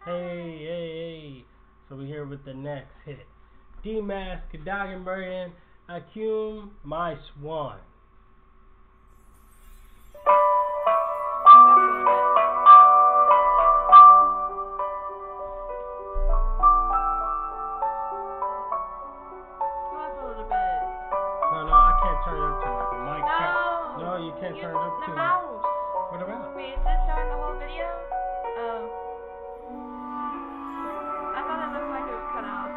Hey. So we're here with the next hit. D-Mask, Dagenbergen, Akum, My Swan. You can't turn it up the too mouse. What about? Wait, is this showing the whole video? Oh. I thought it looked like it was cut off.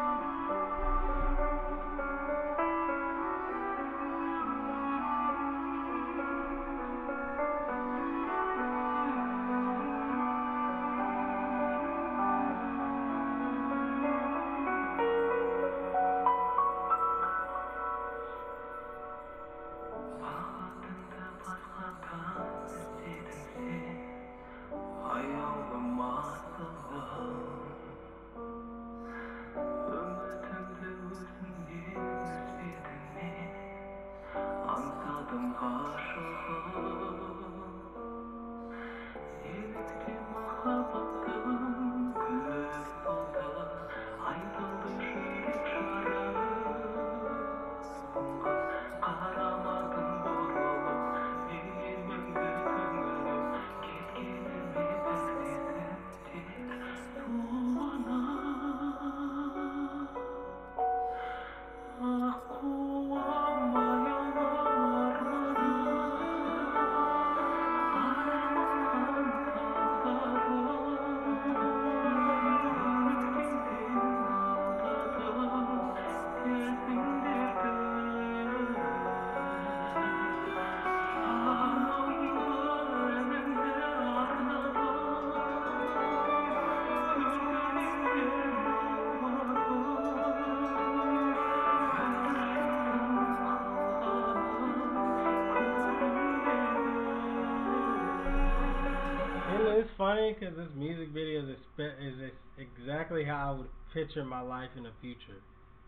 It's funny because this music video is exactly how I would picture my life in the future.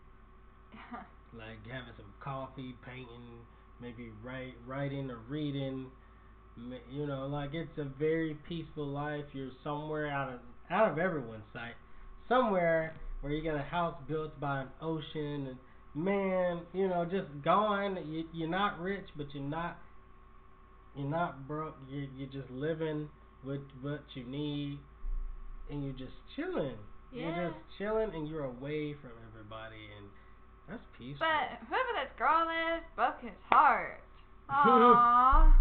Like having some coffee, painting, maybe writing or reading. You know, like it's a very peaceful life. You're somewhere out of everyone's sight, somewhere where you got a house built by an ocean, and man, you know, just gone. You're not rich, but you're not broke. You're just living with what you need, and you're just chilling. Yeah. You're just chilling, and you're away from everybody, and that's peaceful. But whoever this girl is broke his heart. Aww.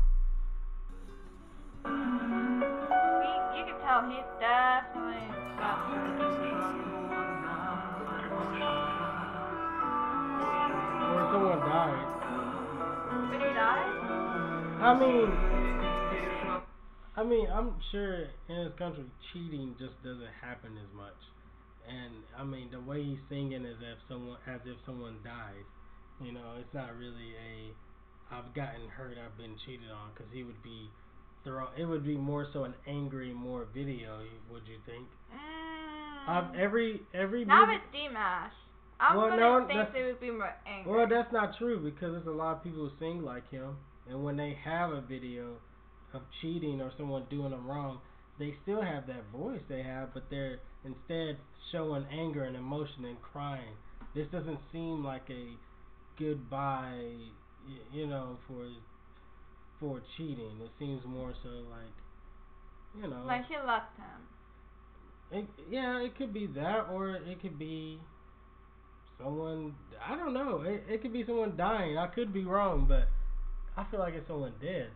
You can tell he's definitely got Or someone died. Did he die? I mean, I'm sure in this country cheating just doesn't happen as much, and I mean the way he's singing is as if someone died. You know, it's not really I've gotten hurt, I've been cheated on, because he would be it would be more so an angry more video. Would you think? Every not with D-Mask. I'm gonna think it would be more angry. Well, that's not true, because there's a lot of people who sing like him, and when they have a video of cheating or someone doing them wrong, they still have that voice they have, but they're instead showing anger and emotion and crying. This doesn't seem like a goodbye, you know, for cheating. It seems more so like, you know, like he left him. It could be that, or it could be someone, I don't know. It could be someone dying. I could be wrong, but I feel like it's someone dead.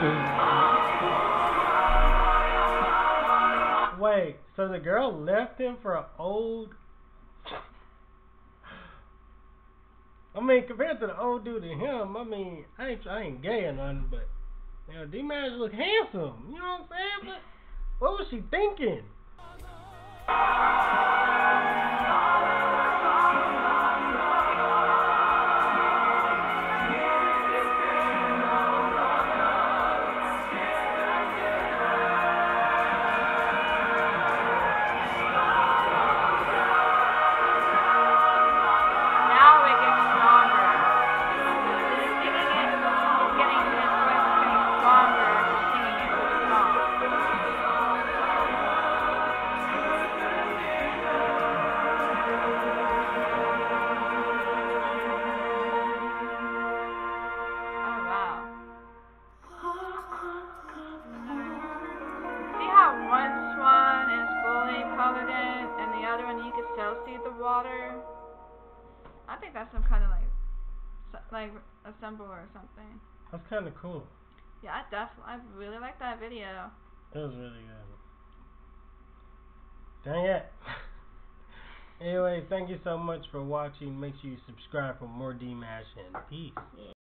Wait, so the girl left him for an old... I mean, compared to the old dude and him, I mean, I ain't gay or nothing, but you know, D-Mash look handsome. You know what I'm saying? But what was she thinking? See the water. I think that's some kind of like a symbol or something. That's kind of cool. Yeah, I really like that video. It was really good. Dang it. Anyway, thank you so much for watching. Make sure you subscribe for more D-Mash and peace. Yeah.